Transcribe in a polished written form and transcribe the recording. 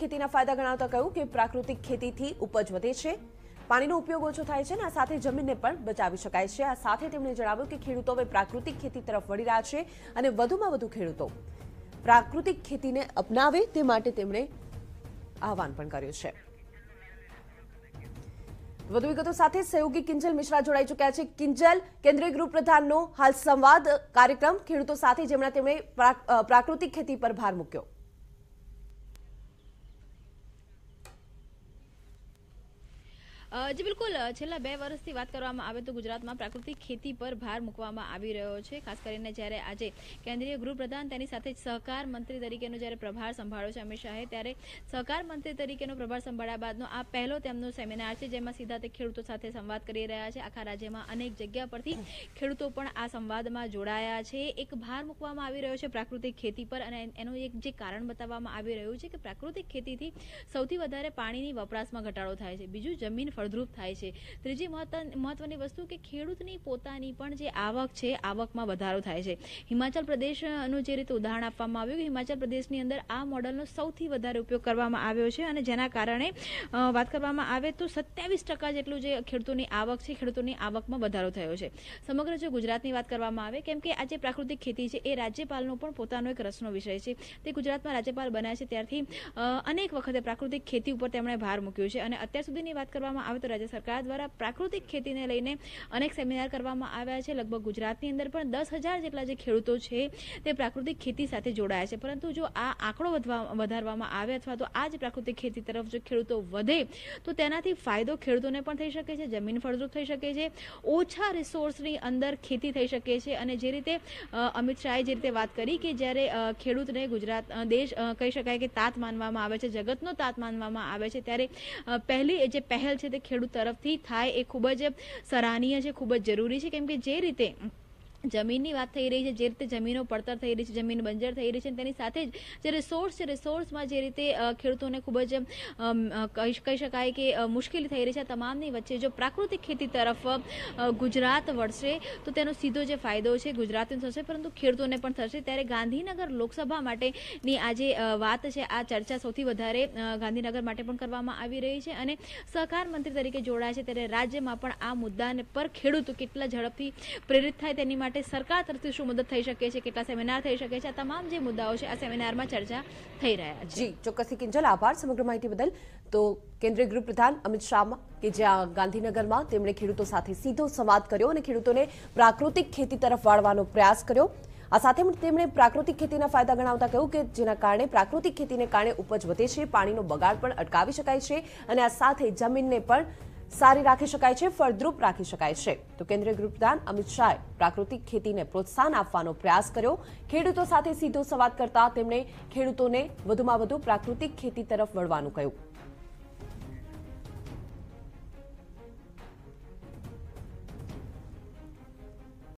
ખેતીના ફાયદા ગણાવતા કહ્યું કે પ્રાકૃતિક ખેતીથી ઉપજ વધે છે, પાણીનો ઉપયોગ ઓછો થાય છે અને આ સાથે જમીનને પણ બચાવી શકાય છે। આ સાથે તેમણે જણાવ્યું કે ખેડૂતો હવે પ્રાકૃતિક ખેતી તરફ વળી રહ્યા છે અને વધુમાં વધુ ખેડૂતો પ્રાકૃતિક ખેતીને અપનાવે તે માટે તેમણે આહવાન પણ કર્યું છે। વધુ વિગતો સાથે સહયોગી કિંજલ મિશ્રા જોડાઈ ચૂક્યા છે। કિંજલ, કેન્દ્રીય ગૃહપ્રધાનનો હાલ સંવાદ કાર્યક્રમ ખેડૂતો સાથે જેમણે તેમણે પ્રાકૃતિક ખેતી પર ભાર મૂક્યો। जी बिल्कुल छेल्ला 2 વર્ષથી વાત કરવામાં આવે તો ગુજરાતમાં પ્રાકૃતિક ખેતી પર ભાર મૂકવામાં આવી રહ્યો છે। ખાસ કરીને જ્યારે આજે કેન્દ્રીય ગૃહપ્રધાન તેની સાથે સહકાર મંત્રી તરીકેનો જ્યારે પ્રભાર સંભાળ્યો છે અમિત શાહે, ત્યારે સહકાર મંત્રી તરીકેનો પ્રભાર સંભાળ્યા બાદનો આ પહેલો તેમનો સેમિનાર છે જેમાં સીધા તે ખેડૂતો સાથે સંવાદ કરી રહ્યા છે। આખા રાજ્યમાં અનેક જગ્યા પરથી ખેડૂતો પણ આ સંવાદમાં જોડાયા છે। એક ભાર મૂકવામાં આવી રહ્યો છે પ્રાકૃતિક ખેતી પર અને એનું એક જે કારણ બતાવવામાં આવી રહ્યું છે કે પ્રાકૃતિક ખેતીથી સૌથી વધારે પાણીની વપરાશમાં ઘટાડો થાય છે, બીજું જમીન ફળદ્રુપ થાય છે, ત્રીજી મહત્વની વસ્તુ કે ખેડૂતની પોતાની પણ જે આવક છે આવકમાં વધારો થાય છે। હિમાચલ પ્રદેશનું જે રીતે ઉદાહરણ આપવામાં આવ્યું કે હિમાચલ પ્રદેશની અંદર આ મોડલનો સૌથી વધારે ઉપયોગ કરવામાં આવ્યો છે અને જેના કારણે વાત કરવામાં આવે તો 27% જેટલું જે ખેડૂતોની આવક છે, ખેડૂતોની આવકમાં વધારો થયો છે। સમગ્ર જો ગુજરાતની વાત કરવામાં આવે, કેમ કે આ જે પ્રાકૃતિક ખેતી છે એ રાજ્યપાલનો પણ પોતાનો એક રસનો વિષય છે। તે ગુજરાતમાં રાજ્યપાલ બન્યા છે ત્યારથી અનેક વખતે પ્રાકૃતિક ખેતી ઉપર તેમણે ભાર મૂક્યો છે અને અત્યાર સુધીની વાત કરવામાં આવે તો રાજ્ય સરકાર દ્વારા પ્રાકૃતિક ખેતીને લઈને અનેક સેમિનાર કરવામાં આવ્યા છે। લગભગ ગુજરાતની અંદર પણ 10,000 જેટલા જે ખેડૂતો છે તે પ્રાકૃતિક ખેતી સાથે જોડાયા છે। પરંતુ જો આ આંકડો વધારવામાં આવે અથવા તો આ જ પ્રાકૃતિક ખેતી તરફ જો ખેડૂતો વધે તો તેનાથી ફાયદો ખેડૂતોને પણ થઈ શકે છે, જમીન ફળદ્રુપ થઈ શકે છે, ઓછા રિસોર્સની અંદર ખેતી થઈ શકે છે અને જે રીતે અમિત શાહે જે રીતે વાત કરી કે જ્યારે ખેડૂતને ગુજરાત દેશ કહી શકાય કે તાત માનવામાં આવે છે, જગતનો તાત માનવામાં આવે છે, ત્યારે પહેલી જે પહેલ છે તે ખેડૂત તરફથી થાય એ ખૂબ જ સરાહનીય છે, ખૂબ જ જરૂરી છે। કેમ કે જે રીતે જમીનની વાત થઈ રહી છે, જે રીતે જમીનો પડતર થઈ રહી છે, જમીન બંજર થઈ રહી છે, તેની સાથે જ જે રિસોર્સ છે રિસોર્સમાં જે રીતે ખેડૂતોને ખૂબ જ કહી શકાય કે મુશ્કેલી થઈ રહી છે, તમામની વચ્ચે જો પ્રાકૃતિક ખેતી તરફ ગુજરાત વળશે તો તેનો સીધો જે ફાયદો છે ગુજરાતને થશે પરંતુ ખેડૂતોને પણ થશે। ત્યારે ગાંધીનગર લોકસભા માટેની આ જે વાત છે, આ ચર્ચા સૌથી વધારે ગાંધીનગર માટે પણ કરવામાં આવી રહી છે અને સહકાર મંત્રી તરીકે જોડાય છે ત્યારે રાજ્યમાં પણ આ મુદ્દાને પર ખેડૂતો કેટલા ઝડપથી પ્રેરિત થાય તેની માટે સરકાર તરફથી શું મદદ થઈ શકે છે, કેટલા સેમિનાર થઈ શકે છે, આ તમામ જે મુદ્દાઓ છે આ સેમિનારમાં ચર્ચા થઈ રહ્યા છે। જી ચોક્કસથી કિંજલ, આભાર સમગ્ર માહિતી બદલ। તો કેન્દ્રીય ગૃહપ્રધાન અમિત શાહ કે જ્યાં ગાંધીનગરમાં તેમણે ખેડૂતો સાથે સીધો સંવાદ કર્યો અને ખેડૂતોને પ્રાકૃતિક ખેતી તરફ વાળવાનો પ્રયાસ કર્યો। આ સાથે તેમણે પ્રાકૃતિક ખેતીના ફાયદા ગણાવતા કહ્યું કે જેના કારણે પ્રાકૃતિક ખેતીને કારણે ઉપજ વધે છે, પાણીનો બગાડ પણ અટકાવી શકાય છે અને આ સાથે જમીનને પણ સારી રાખી શકાય છે, ફળદ્રુપ રાખી શકાય છે। તો કેન્દ્રીય ગૃહપ્રધાન અમિત શાહે પ્રાકૃતિક ખેતીને પ્રોત્સાહન આપવાનો પ્રયાસ કર્યો। ખેડૂતો સાથે સીધો સંવાદ કરતા તેમણે ખેડૂતોને વધુમાં વધુ પ્રાકૃતિક ખેતી તરફ વળવાનું કહ્યું।